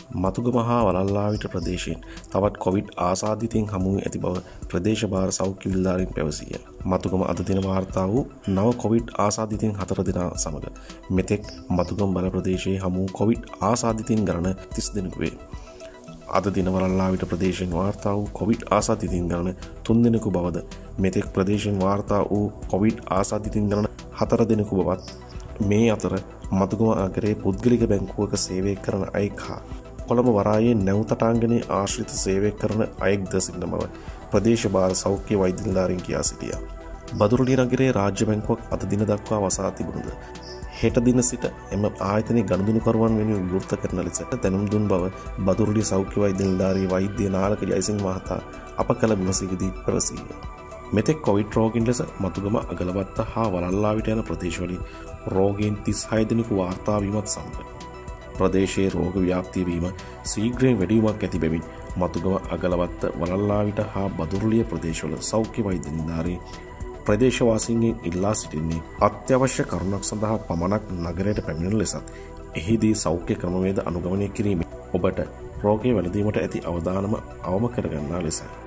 මතුගම හා වලල්ලාවිට ප්‍රදේශයෙන් තවත් කොවිඩ් ආසාදිතයින් හමු වී ඇති බව ප්‍රදේශ භාර සෞඛ්‍ය නිලධාරීන් පැවසීය. මතුගම අද දින වාර්තා වූ නව කොවිඩ් ආසාදිතයින් 4 දෙනා සමග මෙතෙක් මතුගම බල ප්‍රදේශයේ හමු කොවිඩ් ආසාදිතයින් ගණන 30 දෙනෙකු වේ. අද දින වලල්ලාවිට ප්‍රදේශයෙන් වාර්තා වූ කොවිඩ් ආසාදිතයින් ගණන 3 දෙනෙකු බවද මෙතෙක් ප්‍රදේශයෙන් වාර්තා වූ කොවිඩ් ආසාදිතයින් ගණන 4 දෙනෙකු බවත් මේ අතර මතුගම අගරේ පුද්ගලික බැංකුවක සේවය කරන අයෙක් හා කොළඹ වරායේ නැවතටාංගනයේ ආශ්‍රිත සේවය කරන අයෙක්ද සිටින බව ප්‍රදේශ භාර සෞඛ්‍ය වෛද්‍ය නිලධාරීන් කියා සිටියා. බදුරුලිය නගරයේ රාජ්‍ය බැංකුවක් අද දින දක්වා වසා තිබුණද හෙට දින සිට එම ආයතනයේ ගනුදෙනුකරුවන් වෙනුවෙන් විවෘත කරන ලෙසට දැනුම් දුන් බව බදුරුලිය සෞඛ්‍ය වෛද්‍ය නිලධාරී වෛද්‍ය නාලක ජයසිංහ මහතා අප කළ විමසීමේදී පැවසීය. මෙතෙක් කොවිඩ් රෝගීන් ලෙස මතුගම අගලවත්ත හා වලල්ලාවිට යන ප්‍රදේශවලින් රෝගීන් 36 දෙනෙකු වාර්තා වීමත් සමග ප්‍රදේශයේ රෝග ව්‍යාප්තිය වීම ශීඝ්‍රයෙන් වැඩිවීමක් ඇති බැවින් මතුගම අගලවත්ත වලල්ලාවිට හා බදුරුලිය ප්‍රදේශවල සෞඛ්‍ය වෛද්‍ය නිලධාරී ප්‍රදේශවාසීන්ගෙන් ඉල්ලා සිටින්නේ අත්‍යවශ්‍ය කරුණක් සඳහා පමණක් නගරයට පැමිණෙන ලෙසත් එහිදී සෞඛ්‍ය ක්‍රමවේද අනුගමනය කිරීමෙන් ඔබට රෝගය වැළඳීමට ඇති අවදානම අවම කරගන්නා ලෙසයි.